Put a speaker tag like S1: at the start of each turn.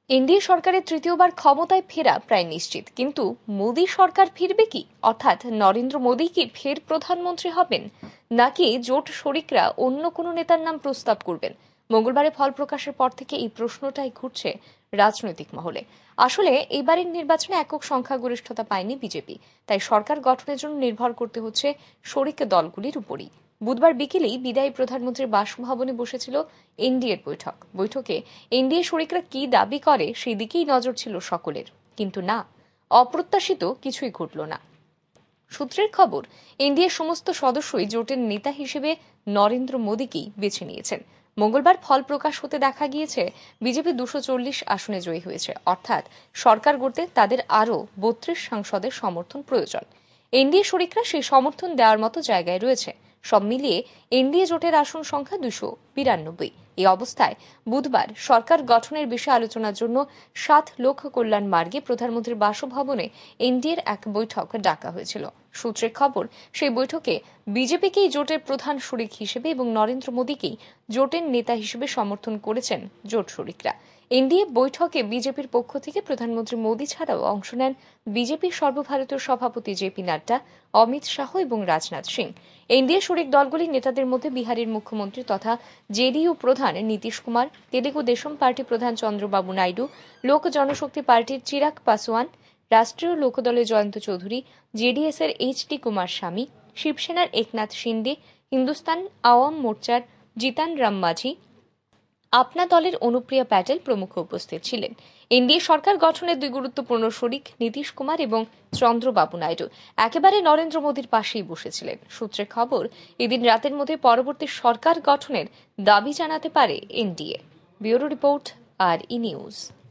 S1: NDA সরকারের তৃতীয়বার ক্ষমতায় ফেরা প্রায় নিশ্চিত, কিন্তু মোদী সরকার ফিরবে কি? অর্থাৎ নরেন্দ্র মোদী কি ফের প্রধানমন্ত্রী হবেন, নাকি জোট শরিকরা অন্য কোনো নেতার নাম প্রস্তাব করবেন? মঙ্গলবারে ফল প্রকাশের পর থেকে এই প্রশ্নটাই ঘুরছে রাজনৈতিক মহলে। আসলে এবারের নির্বাচনে একক সংখ্যাগরিষ্ঠতা পায়নি বিজেপি, তাই সরকার গঠনের জন্য নির্ভর করতে হচ্ছে শরিক দলগুলির উপরই। বুধবার বিকেলেই বিদায়ী প্রধানমন্ত্রীর বাসভবনে বসেছিল এনডিএর বৈঠকে এনডিএ শরিকরা কি দাবি করে সেই দিকেই নজর ছিল সকলের, কিন্তু না, অপ্রত্যাশিত কিছুই ঘটল না। সূত্রের খবর, এনডিএর সমস্ত সদস্যই জোটের নেতা হিসেবে নরেন্দ্র মোদীকেই বেছে নিয়েছেন। মঙ্গলবার ফল প্রকাশ হতে দেখা গিয়েছে বিজেপি 240 আসনে জয়ী হয়েছে, অর্থাৎ সরকার গড়তে তাদের আরও 32 সাংসদের সমর্থন প্রয়োজন। এনডিএ শরিকরা সেই সমর্থন দেওয়ার মতো জায়গায় রয়েছে। সব মিলিয়ে এনডিএ জোটের আসন সংখ্যা 292। এই অবস্থায় বুধবার সরকার গঠনের বিষয়ে আলোচনার জন্য 7 লোক কল্যাণ মার্গে প্রধানমন্ত্রীর বাসভবনে এনডিএর এক বৈঠক ডাকা হয়েছিল। সূত্রের খবর, সেই বৈঠকে বিজেপিকেই জোটের প্রধান শরিক হিসেবে এবং নরেন্দ্র মোদীকেই জোটের নেতা হিসেবে সমর্থন করেছেন জোট শরিকরা। এনডিএ বৈঠকে বিজেপির পক্ষ থেকে প্রধানমন্ত্রী মোদী ছাড়াও অংশ নেন বিজেপির সর্বভারতীয় সভাপতি জেপি নাড্ডা, অমিত শাহ এবং রাজনাথ সিং। এনডিএ শরিক দলগুলির নেতাদের মধ্যে বিহারের মুখ্যমন্ত্রী তথা জেডিইউ প্রধান নীতিশ কুমার, তেলেগু দেশম পার্টি প্রধান চন্দ্রবাবু নাইডু, লোক জনশক্তি পার্টির চিরাগ পাসওয়ান, রাষ্ট্রীয় লোকদলের জয়ন্ত চৌধুরী, জেডিএস এর এইচ.ডি. কুমার স্বামী, শিবসেনার একনাথ শিন্ডে, হিন্দুস্তান আওয়াম মোর্চার জিতান রাম মাঝি, আপনা দলের অনুপ্রিয়া প্যাটেল প্রমুখ উপস্থিত ছিলেন। এনডিএ সরকার গঠনের দুই গুরুত্বপূর্ণ শরিক নীতিশ কুমার এবং চন্দ্রবাবু নাইডু একেবারে নরেন্দ্র মোদীর পাশেই বসেছিলেন। সূত্রে খবর, এদিন রাতের মধ্যে পরবর্তী সরকার গঠনের দাবি জানাতে পারে NDA. Bureau report, R E news.